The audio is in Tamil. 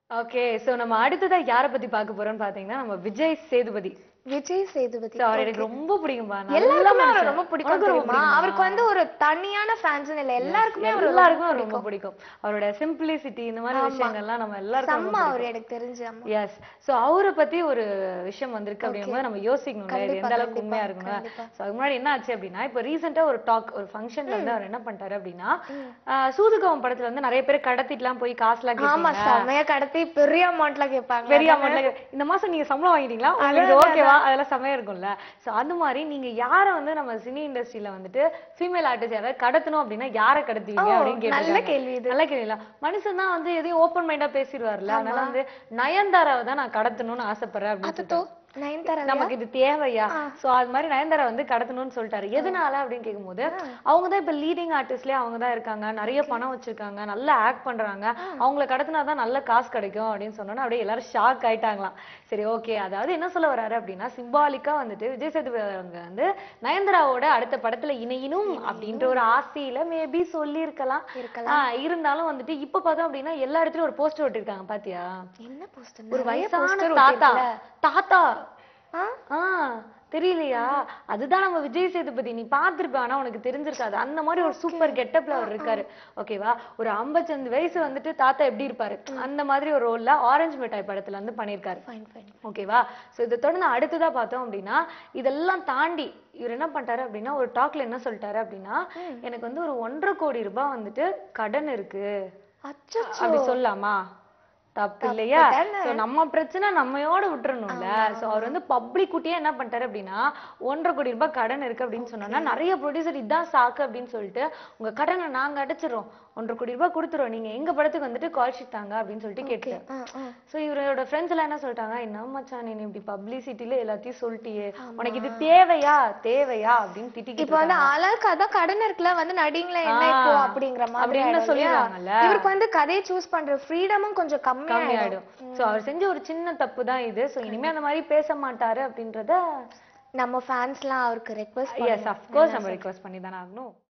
ஓகே. சோ நம்ம அடுத்ததா யார பத்தி பார்க்க போறோம்னு பாத்தீங்கன்னா, நம்ம விஜய் சேதுபதி. விஜய் சேதுபதி. சோ அவர எனக்கு ஓகே. ரொம்ப பிடிக்கும்பா. நல்ல எல்லாருக்குமே அவர மனுஷன். ரொம்ப பிடிக்கும் உனக்கு ரொம்ப தெரியுமா? பிடிக்குமா? அவருக்கு வந்து ஒரு தனியான ஃபேன்ஸ்னு இல்ல. எல்லாருக்குமே அவர எல்லாருக்குமே ரொம்ப ரொம்ப பிடிக்கும். பிடிக்கும். அவரோட சிம்பிளிசிட்டி இந்த மாதிரி ஆமா. விஷயங்கள்லாம் நம்ம எல்லாருக்கும் ரொம்ப செம்ம அவரு பிடிக்கும். எனக்கு தெரிஞ்சு. ஆமா. எஸ். சோ அவர பத்தி ஒரு விஷயம் வந்திருக்கு ஓகே. அப்படிங்கும்போது நம்ம யோசிக்கணும்ல. இது கண்டிப்பா, எந்த அளவுக்கு கண்டிப்பா, உண்மையா இருக்கும்னு. கண்டிப்பா. சோ அதுக்கு முன்னாடி என்ன ஆச்சு அப்படின்னா, இப்போ ரீசெண்டா ஒரு டாக் ஒரு ஃபங்க்ஷன்ல வந்து அவர் என்ன பண்ணிட்டாரு அப்படின்னா, ம். சூதுகவம் படத்துல வந்து நிறைய பேர் கடத்திட்டுலாம் போய் காசுலாம் ஆமா, கேட்பீங்க. செம்மையா கடத்தி பெரிய அமௌண்ட்ல கேட்பாங்க. பெரிய அதானே? அமௌண்ட்ல இந்த மாசம் நீங்க சம்பளம் வாங்கிட்டீங்களா? அதான், உங்களுக்கு இது அதான், ஓகேவா? அதான். அதெல்லாம் செமையா இருக்கும்ல. சோ அந்த மாதிரி நீங்க யார வந்து நம்ம சினி இண்டஸ்ட்ரியில வந்துட்டு ஃபீமேல் ஆர்டிஸ்ட் யாராவது கடத்தணும் அப்படின்னா யார கடத்துவீங்க ஓ, அப்படின்னு நல்ல கேட்டிருக்காங்க. கேள்வி இது. நல்ல கேள்வில. மனுஷன் தான் வந்து எதையும் ஓப்பன் மைண்டா பேசிடுவார்ல. ஆமா. அதனால வந்து நயன்தாராவை தான் நான் கடத்தணும்னு ஆசைப்படுறேன் அப்படின்னு அதுதோ சொல்லிட்டு. நயன்தாராவையா? நமக்கு இது தேவையா? ஆ. சோ அது மாதிரி நயன்தாரா வந்து கடத்தணும்னு சொல்லிட்டாரு. எதனால அப்படின்னு கேட்கும்போது, அவங்க தான் இப்ப லீடிங் ஆர்டிஸ்ட்லயே அவங்க தான் இருக்காங்க. நிறைய பணம் வச்சிருக்காங்க. நல்லா ஆக்ட் பண்றாங்க. அவங்கள கடத்தினா தான் நல்ல காசு கிடைக்கும் அப்படின்னு சொன்னோன்னா அப்படியே எல்லாரும் ஷாக் ஆயிட்டாங்களாம். சரி ஓகே. அதாவது என்ன சொல்ல வர்றாரு அப்படின்னா, சிம்பாலிக்கா வந்துட்டு விஜய் சேதுபதி அவங்க வந்து நயன்தாராவோட அடுத்த படத்துல இணையணும் அப்படின்ற ஒரு ஆசையில மேபி சொல்லியிருக்கலாம். இருக்கலாம். இருந்தாலும் வந்துட்டு இப்ப பார்த்தோம் அப்படின்னா எல்லா இடத்துலயும் ஒரு போஸ்டர் ஒட்டிருக்காங்க பாத்தியா? என்ன போஸ்டர்? ஒரு நிறைய வயசான போஸ்டர் தாத்தா ஒட்டிருக்குல. தாத்தா ஆ? ஆ தெரியலையா? அதுதான் நம்ம விஜய் சேதுபதி. நீ பார்த்திருப்ப. ஆனா உனக்கு தெரிஞ்சிருக்காது. அந்த மாதிரி ஒரு சூப்பர் கெட்டப்ல அவர் இருக்காரு. ஓகேவா? ஒரு 55 வயசு வந்துட்டு தாத்தா எப்படி இருப்பாரு? அந்த மாதிரி ஒரு ரோல்ல ஆரஞ்சு மிட்டாய் படத்துல வந்து பண்ணியிருக்காரு. Fine, fine. ஓகேவா? சோ இத தொடர்ந்து அடுத்ததா பார்த்தோம் அப்படின்னா, இதெல்லாம் தாண்டி இவர் என்ன பண்ணிட்டாரு அப்படின்னா, ஒரு டாக்ல என்ன சொல்லிட்டாரு அப்படின்னா, எனக்கு வந்து ஒரு 1.5 கோடி ரூபாய் வந்துட்டு கடன் இருக்கு. அச்சச்சோ. அப்படி சொல்லலாமா? தப்பு இல்லையா? தானே. சோ நம்ம பிரச்சனை நம்மையோட விட்டுறணும்ல. சோ அவர் வந்து பப்ளிக் குட்டியா என்ன பண்ணிட்டாரு அப்படின்னா 1.5 கோடி ரூபாய் கடன் இருக்கு அப்படின்னு சொன்னோம்னா நிறைய ப்ரொடியூசர் இதான் சாக்கு அப்படின்னு சொல்லிட்டு உங்க கடனை நாங்க அடைச்சிரோம், 1.5 கோடி ரூபாய் கொடுத்துறோம், நீங்க எங்க படத்துக்கு வந்துட்டு கால் ஷீட் தாங்க அப்படின்னு சொல்லிட்டு கேட்டாரு. சோ இவரோட ஃப்ரெண்ட்ஸ் எல்லாம் என்ன சொல்லிட்டாங்க, என்ன மச்சான் நீ இப்படி பப்ளிசிட்டில எல்லாத்தையும் சொல்லிட்டியே, உனக்கு இது தேவையா தேவையா அப்படின்னு திட்டிக்கிட்டு இப்ப வந்து ஆளாளுக்கு அதான் கடன் இருக்குல வந்து நடிங்களே என்ன இப்போ அப்படிங்கிற மாதிரி அப்படின்னு சொல்லிடுவாங்கல்ல. இவருக்கு வந்து கதையை சூஸ் பண்ற ஃப்ரீடமும் கொஞ்சம் கம்மியாயிடும். சோ அவர் செஞ்ச ஒரு சின்ன தப்பு தான் இது. சோ இனிமே அந்த மாதிரி பேச மாட்டாரு அப்படின்றத நம்ம ஃபேன்ஸ்லாம் அவருக்கு ரெக்வெஸ்ட் எஸ் ஆஃப் கோர்ஸ் நம்ம ரிக்வெஸ்ட் பண்ணி தானே ஆகணும்.